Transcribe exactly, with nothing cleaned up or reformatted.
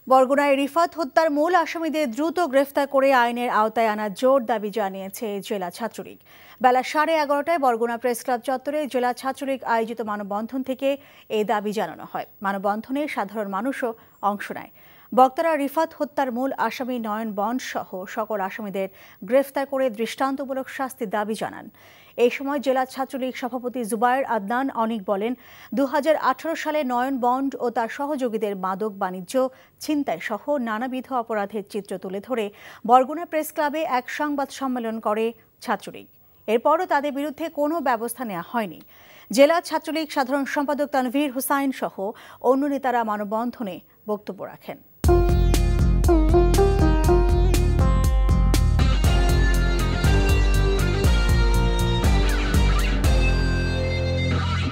বরগুনায় রিফাত হত্যার মূল আসামিদের দ্রুত গ্রেফতার করে আইনের আওতায় আনার জোর দাবি জানিয়েছে জেলা ছাত্রলীগ। বেলা সাড়ে এগারোটায় বরগুনা প্রেস ক্লাব চত্বরে জেলা ছাত্রলীগ আয়োজিত মানববন্ধন থেকে এই দাবি জানানো হয়। মানববন্ধনে সাধারণ মানুষও অংশ নেয়। বক্তারা রিফাত হত্যার মূল আসামি নয়ন বন্ড সহ সকল আসামিদের গ্রেফতার করে দৃষ্টান্তমূলক শাস্তির দাবি জানান। এই সময় জেলা ছাত্রলীগ সভাপতি জুবায়ের আদনান অনিক বলেন, দু হাজার আঠারো সালে নয়ন বন্ড ও তার সহযোগীদের মাদক বাণিজ্য, ছিনতাই সহ নানাবিধ অপরাধের চিত্র তুলে ধরে বরগুনা প্রেস ক্লাবে এক সংবাদ সম্মেলন করে ছাত্রলীগ। এরপরও তাদের বিরুদ্ধে কোনো ব্যবস্থা নেওয়া হয়নি। জেলা ছাত্রলীগ সাধারণ সম্পাদক তানভীর হুসাইন সহ অন্য নেতারা মানববন্ধনে বক্তব্য রাখেন।